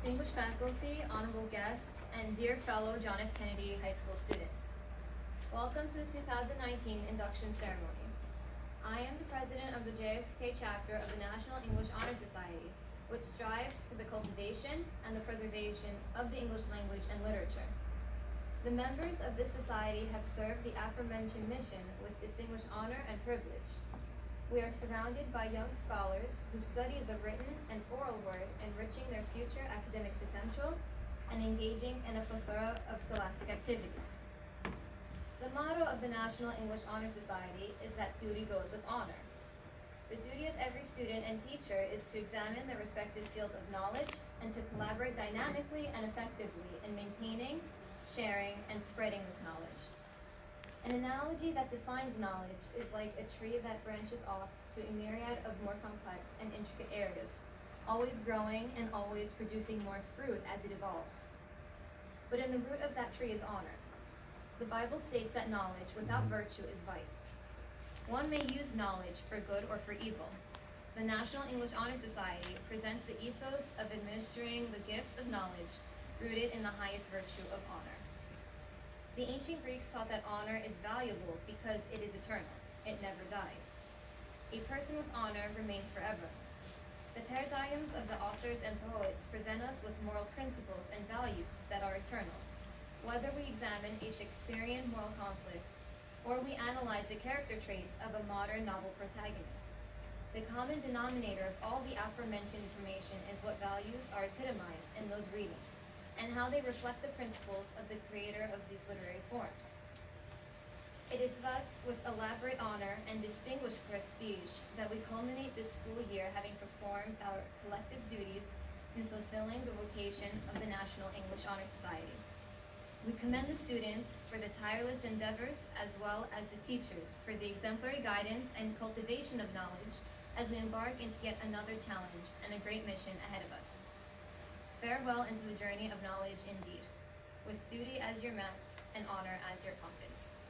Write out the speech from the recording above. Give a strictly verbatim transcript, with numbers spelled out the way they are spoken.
distinguished faculty, honorable guests, and dear fellow John F. Kennedy High School students. Welcome to the two thousand nineteen induction ceremony. I am the president of the J F K chapter of the National English Honor Society, which strives for the cultivation and the preservation of the English language and literature. The members of this society have served the aforementioned mission with distinguished honor and privilege. We are surrounded by young scholars who study the written and oral word, enriching their future academic potential and engaging in a plethora of scholastic activities. The motto of the National English Honor Society is that duty goes with honor. The duty of every student and teacher is to examine their respective field of knowledge and to collaborate dynamically and effectively in maintaining, sharing, and spreading this knowledge. An analogy that defines knowledge is like a tree that branches off to a myriad of more complex and intricate areas, always growing and always producing more fruit as it evolves. But in the root of that tree is honor. The Bible states that knowledge without virtue is vice. One may use knowledge for good or for evil. The National English Honor Society presents the ethos of administering the gifts of knowledge rooted in the highest virtue of honor. The ancient Greeks taught that honor is valuable because it is eternal. It never dies. A person with honor remains forever. The paradigms of the authors and poets present us with moral principles and values that are eternal. Whether we examine a Shakespearean moral conflict or we analyze the character traits of a modern novel protagonist, the common denominator of all the aforementioned information is what values are epitomized in those readings, and how they reflect the principles of the creator of these literary forms. It is thus with elaborate honor and distinguished prestige that we culminate this school year having performed our collective duties in fulfilling the vocation of the National English Honor Society. We commend the students for the tireless endeavors as well as the teachers for the exemplary guidance and cultivation of knowledge as we embark into yet another challenge and a great mission ahead of us. Farewell into the journey of knowledge indeed, with duty as your map and honor as your compass.